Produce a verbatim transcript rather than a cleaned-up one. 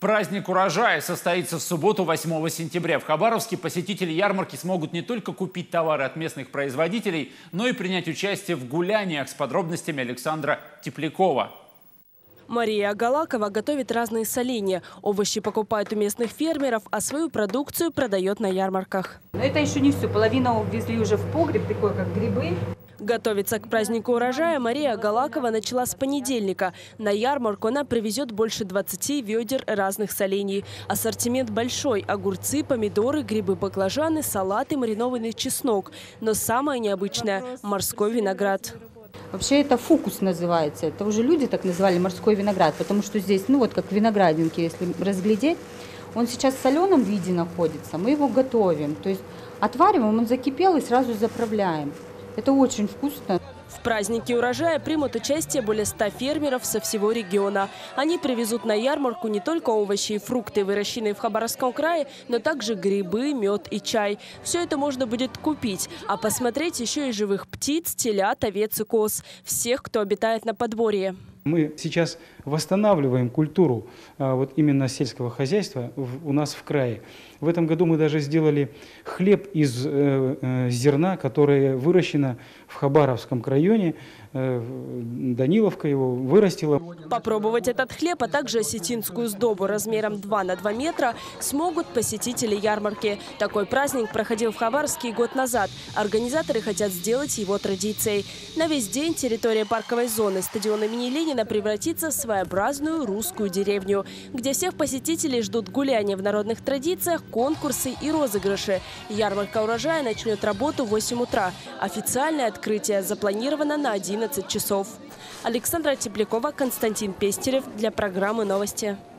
Праздник урожая состоится в субботу, восьмого сентября. В Хабаровске посетители ярмарки смогут не только купить товары от местных производителей, но и принять участие в гуляниях. С подробностями Александра Теплякова. Мария Агалакова готовит разные соленья. Овощи покупает у местных фермеров, а свою продукцию продает на ярмарках. Но это еще не все. Половину увезли уже в погреб, такой как грибы. Готовиться к празднику урожая Мария Агалакова начала с понедельника. На ярмарку она привезет больше двадцати ведер разных солений. Ассортимент большой – огурцы, помидоры, грибы, баклажаны, салаты, маринованный чеснок. Но самое необычное – морской виноград. Вообще это фукус называется. Это уже люди так называли морской виноград, потому что здесь, ну вот как виноградинки, если разглядеть, он сейчас в соленом виде находится. Мы его готовим, то есть отвариваем, он закипел и сразу заправляем. Это очень вкусно. В празднике урожая примут участие более ста фермеров со всего региона. Они привезут на ярмарку не только овощи и фрукты, выращенные в Хабаровском крае, но также грибы, мед и чай. Все это можно будет купить, а посмотреть еще и живых птиц, телят, овец и коз. Всех, кто обитает на подворье. Мы сейчас восстанавливаем культуру а, вот именно сельского хозяйства в, у нас в крае. В этом году мы даже сделали хлеб из э, э, зерна, которое выращено в Хабаровском районе. Э, Даниловка его вырастила. Попробовать этот хлеб, а также осетинскую сдобу размером два на два метра смогут посетители ярмарки. Такой праздник проходил в Хабаровске год назад. Организаторы хотят сделать его традицией. На весь день территория парковой зоны стадиона имени Ленина превратится в своеобразную русскую деревню, где всех посетителей ждут гуляния в народных традициях, конкурсы и розыгрыши. Ярмарка урожая начнет работу в восемь утра. Официальное открытие запланировано на одиннадцать часов. Александра Теплякова, Константин Пестерев для программы «Новости».